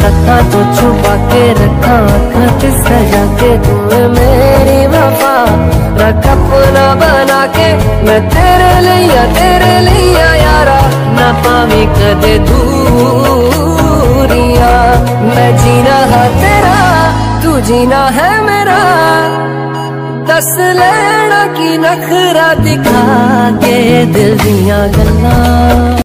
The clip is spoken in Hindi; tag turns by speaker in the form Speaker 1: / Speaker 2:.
Speaker 1: रखा तो छुपा के रखा आँखां ते सजा के तू मेरी वफा रख अपना बना के मैं तेरे लिया यारा ना पावी कदे दूरिया मैं जीना है तेरा तू जीना है मेरा दस लेना की नखरा दिखा के दिल दियां गल्लां।